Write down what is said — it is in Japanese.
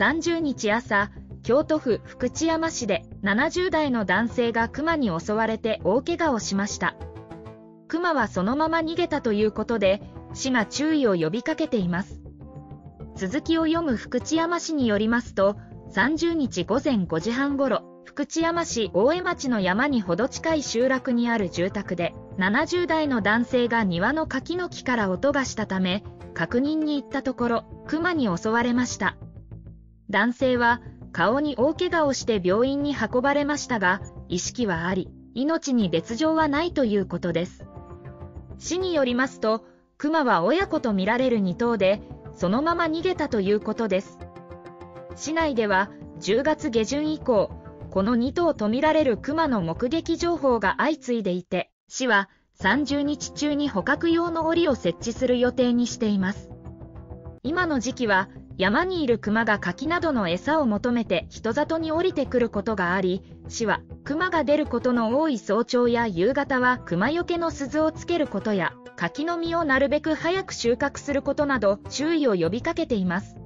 30日朝、京都府福知山市で70代の男性がクマに襲われて大怪我をしました。クマはそのまま逃げたということで、市が注意を呼びかけています。続きを読む福知山市によりますと、30日午前5時半ごろ、福知山市大江町の山にほど近い集落にある住宅で、70代の男性が庭の柿の木から音がしたため、確認に行ったところ、クマに襲われました。男性は顔に大怪我をして病院に運ばれましたが、意識はあり、命に別状はないということです。市によりますと、クマは親子とみられる2頭で、そのまま逃げたということです。市内では10月下旬以降、この2頭とみられるクマの目撃情報が相次いでいて、市は30日中に捕獲用の檻を設置する予定にしています。今の時期は山にいるクマが柿などの餌を求めて人里に降りてくることがあり、市はクマが出ることの多い早朝や夕方はクマよけの鈴をつけることや、柿の実をなるべく早く収穫することなど注意を呼びかけています。